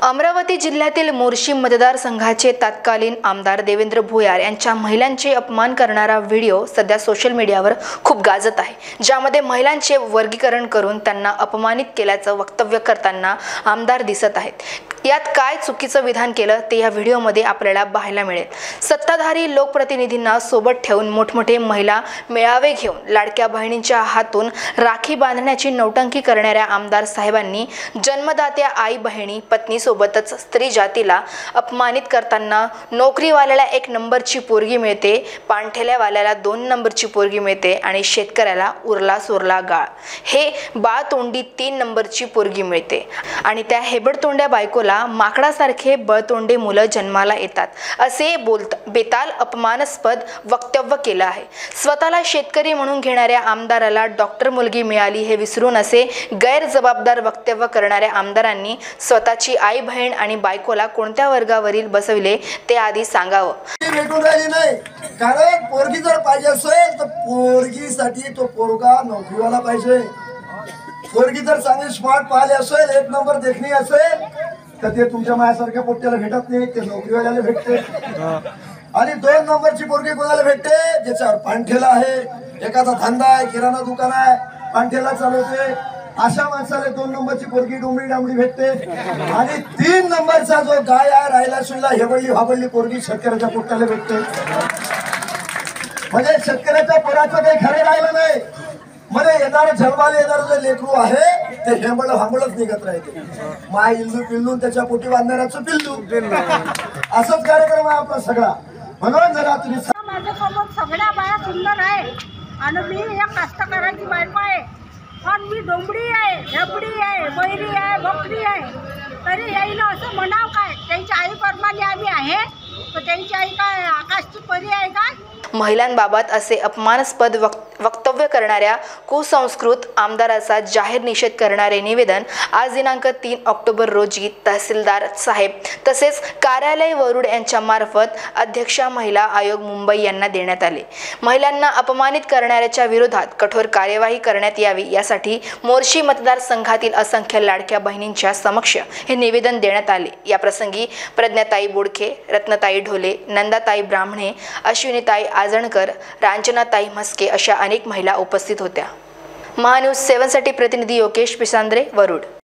अमरावती जिल्ह्यातील मोर्शी मतदारसंघाचे तत्कालीन आमदार देवेंद्र भोयार यांच्या महिलांचे अपमान करणारा व्हिडिओ सध्या सोशल मीडियावर खूप गाजत आहे, ज्यामध्ये महिलांचे वर्गीकरण करून त्यांना अपमानित केल्याचं वक्तव्य करताना आमदार दिसत आहेत। यात काय चुकीचं विधान केलं ते या व्हिडिओमध्ये आपल्याला पाहायला मिळेल। सत्ताधारी लोकप्रतिनिधींना सोबत ठेवून मोठमोठे महिला मेळावे घेऊन लाडक्या बहिणींच्या हातून राखी बांधण्याची नौटंकी करणाऱ्या आमदार साहेबांनी जन्मदात्या आई बहिणी पत्नी सोबतच स्त्री जातीला अपमानित करताना नोकरीवाल्याला 1 नंबरची पोरगी मिळते, पाणठेल्यावाल्याला 2 नंबरची पोरगी मिळते आणि शेतकऱ्याला उरला सोरला गाळ, हे बाळतोंडी 3 नंबरची पोरगी मिळते आणि त्या हेबडतोंड्या बायकोला माकडासारखे बळतोंडे मुलं जन्माला येतात, असे बेताल अपमानास्पद वक्तव्य केलं आहे। स्वतःला शेतकरी म्हणून घेणाऱ्या आमदाराला डॉक्टर मुलगी मिळाली हे विसरून असे गैरजबाबदार वक्तव्य करणाऱ्या आमदारांनी स्वतःची आई बहीण आणि बायकोला कोणत्या वर्गावरील बसविले ते आधी सांगावं। भेटून राहिली नाही, कारण पोरगी जर पाहिजे असेल तर पोरगीसाठी तो पोरगा नोकरीवाला पाहिजे। पोरगी जर चांगली स्मार्ट पाहिली असेल, 1 नंबर देखणी असेल तर ते तुमच्या मायासारख्या पोट्याला भेटत नाही, ते नोकरीवाल्याला भेटते। आणि 2 नंबरची पोरगी कोणाला भेटते? ज्याच्यावर पाणठेला आहे, एखादा धंदा आहे, किराणा दुकान आहे, पाणठेला चालवते, अशा माणसाला 2 नंबरची पोरगी डोंबडी डांबडी भेटते। आणि 3 नंबरचा जो गाय आहे, राहिला सुईला हेबडली हाबडली पोरगी शेतकऱ्याच्या पोट्याला भेटते। म्हणजे शेतकऱ्याच्या पोराचं काही खरं राहिलं नाही। मध्ये येणार जन्माला येणारं जे लेकरू आहे ते हेंबड हांबडच निघत राहते, माय इल्लू पिल्लू त्याच्या पोटी बांधणाऱ्याचं पिल्लू, असंच कार्यक्रम आहे आपला सगळा। म्हणून जरा तुम्ही माझ्यासोबत सगळ्या बाया सुंदर आहे आणि मी एक कास्तकाराची बायको आहे, पण मी डोंबडी आहे, हेबडी आहे, बैरी आहे, बकरी आहे, तरी यायला असं म्हणाव काय? त्यांची आई परमाली आली आहे तर त्यांची आई काय आकाशची परी आहे का? महिलांबाबत असे अपमानास्पद वक्तव्य करणाऱ्या कुसंस्कृत आमदाराचा जाहीर निषेध करणारे निवेदन आज दिनांक 3 ऑक्टोबर रोजी तहसीलदार साहेब तसेच कार्यालय वरुड यांच्या मार्फत अध्यक्षा महिला आयोग मुंबई यांना देण्यात आले। महिलांना अपमानित करणाऱ्याच्या विरोधात कठोर कार्यवाही करण्यात यावी यासाठी मोर्शी मतदारसंघातील असंख्य लाडक्या बहिणींच्या समक्ष हे निवेदन देण्यात आले। या प्रसंगी प्रज्ञाताई बोडखे, रत्नताई ढोले, नंदाताई ब्राह्मणे, अश्विनीताई आजणकर, रांजनाताई म्हस्के अशा अनेक महिला उपस्थित होत्या। महान्यूज 7 साठी प्रतिनिधी योगेश पिसांद्रे, वरुड।